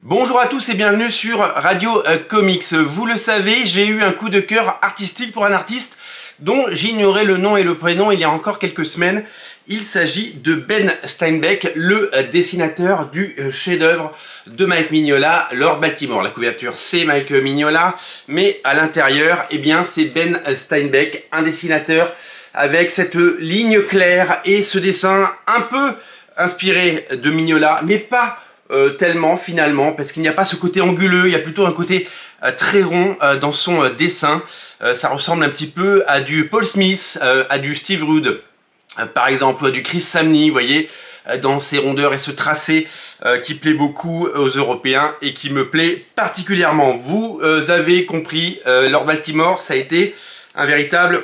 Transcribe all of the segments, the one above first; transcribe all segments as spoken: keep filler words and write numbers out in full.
Bonjour à tous et bienvenue sur Radio euh, Comics. Vous le savez, j'ai eu un coup de cœur artistique pour un artiste dont j'ignorais le nom et le prénom il y a encore quelques semaines. Il s'agit de Ben Steinbeck, le euh, dessinateur du euh, chef-d'œuvre de Mike Mignola, Lord Baltimore. La couverture c'est Mike Mignola, mais à l'intérieur, eh bien c'est Ben Steinbeck, un dessinateur avec cette ligne claire et ce dessin un peu inspiré de Mignola, mais pas Euh, tellement finalement, parce qu'il n'y a pas ce côté anguleux, il y a plutôt un côté euh, très rond euh, dans son euh, dessin. Euh, ça ressemble un petit peu à du Paul Smith, euh, à du Steve Rude, euh, par exemple, ou à du Chris Samnee, vous voyez, euh, dans ces rondeurs et ce tracé euh, qui plaît beaucoup aux Européens et qui me plaît particulièrement. Vous euh, avez compris, euh, Lord Baltimore, ça a été un véritable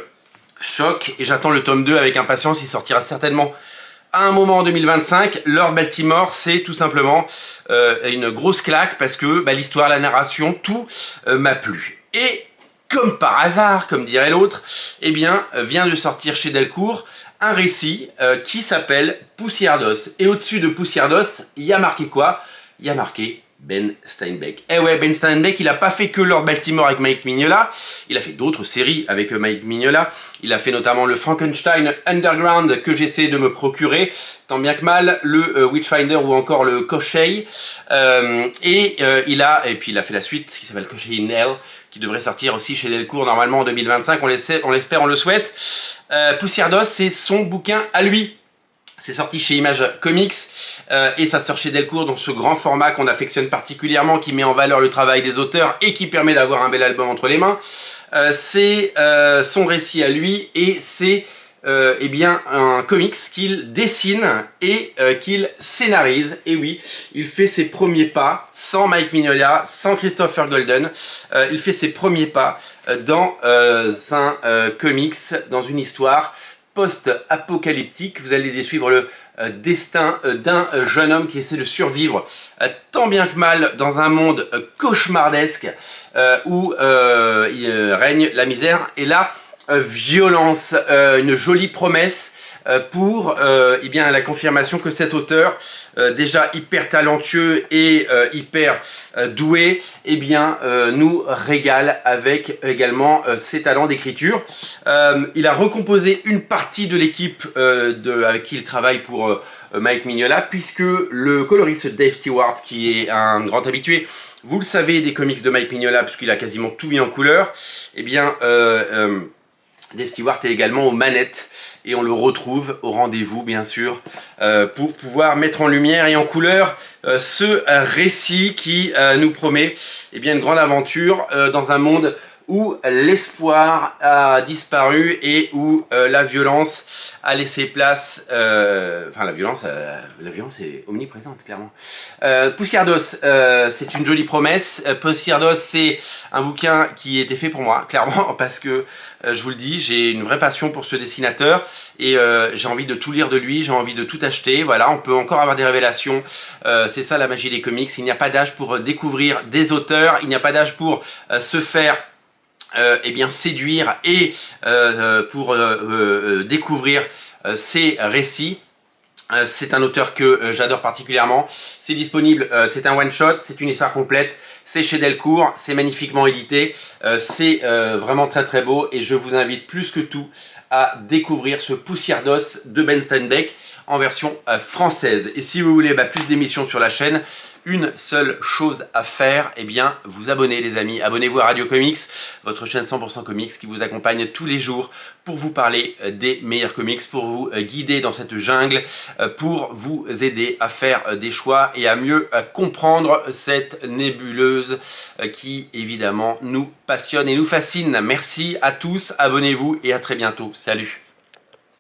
choc et j'attends le tome deux avec impatience. Il sortira certainement à un moment en deux mille vingt-cinq. Lord Baltimore, c'est tout simplement euh, une grosse claque parce que bah, l'histoire, la narration, tout euh, m'a plu. Et comme par hasard, comme dirait l'autre, eh bien, vient de sortir chez Delcourt un récit euh, qui s'appelle Poussière d'os. Et au-dessus de Poussière d'os, il y a marqué quoi? Il y a marqué Ben Steinbeck. Eh ouais, Ben Steinbeck, il n'a pas fait que Lord Baltimore avec Mike Mignola, il a fait d'autres séries avec Mike Mignola, il a fait notamment le Frankenstein Underground que j'essaie de me procurer, tant bien que mal, le euh, Witchfinder ou encore le Koshei, euh, et euh, il a, et puis il a fait la suite qui s'appelle Koshei in Hell, qui devrait sortir aussi chez Delcourt normalement en deux mille vingt-cinq, on l'espère, on le souhaite. Euh, Poussière d'os, c'est son bouquin à lui. C'est sorti chez Image Comics euh, et ça sort chez Delcourt dans ce grand format qu'on affectionne particulièrement, qui met en valeur le travail des auteurs et qui permet d'avoir un bel album entre les mains. Euh, c'est euh, son récit à lui et c'est euh, eh bien un comics qu'il dessine et euh, qu'il scénarise. Et oui, il fait ses premiers pas sans Mike Mignola, sans Christopher Golden. Euh, il fait ses premiers pas dans euh, un euh, comics, dans une histoire post-apocalyptique. Vous allez suivre le euh, destin euh, d'un euh, jeune homme qui essaie de survivre euh, tant bien que mal dans un monde euh, cauchemardesque euh, où euh, il euh, règne la misère et la euh, violence. Euh, une jolie promesse euh, pour euh, eh bien, la confirmation que cet auteur, euh, déjà hyper talentueux et euh, hyper euh, doué, eh bien, euh, nous régale avec également euh, ses talents d'écriture. Euh, il a recomposé une partie de l'équipe euh, avec qui il travaille pour euh, Mike Mignola, puisque le coloriste Dave Stewart, qui est un grand habitué, vous le savez, des comics de Mike Mignola, puisqu'il a quasiment tout mis en couleur, eh bien, euh, euh, Dave Stewart est également aux manettes. Et on le retrouve au rendez-vous, bien sûr, euh, pour pouvoir mettre en lumière et en couleur euh, ce euh, récit qui euh, nous promet eh bien, une grande aventure euh, dans un monde où l'espoir a disparu et où euh, la violence a laissé place, euh, enfin la violence, euh, la violence est omniprésente clairement. Euh, Poussière d'os, euh, c'est une jolie promesse. Euh, Poussière d'os, c'est un bouquin qui était fait pour moi, clairement, parce que euh, je vous le dis, j'ai une vraie passion pour ce dessinateur et euh, j'ai envie de tout lire de lui, j'ai envie de tout acheter. Voilà, on peut encore avoir des révélations. Euh, c'est ça la magie des comics. Il n'y a pas d'âge pour découvrir des auteurs, il n'y a pas d'âge pour euh, se faire Euh, eh bien séduire et euh, pour euh, euh, découvrir euh, ses récits. Euh, c'est un auteur que euh, j'adore particulièrement. C'est disponible, euh, c'est un one shot, c'est une histoire complète, c'est chez Delcourt, c'est magnifiquement édité, euh, c'est euh, vraiment très très beau et je vous invite plus que tout à découvrir ce Poussière d'os de Ben Steinbeck en version euh, française. Et si vous voulez bah, plus d'émissions sur la chaîne, une seule chose à faire, eh bien vous abonner les amis, abonnez-vous à Radio Comics, votre chaîne cent pour cent comics qui vous accompagne tous les jours pour vous parler des meilleurs comics, pour vous guider dans cette jungle, pour vous aider à faire des choix et à mieux comprendre cette nébuleuse qui évidemment nous passionne et nous fascine. Merci à tous, abonnez-vous et à très bientôt. Salut!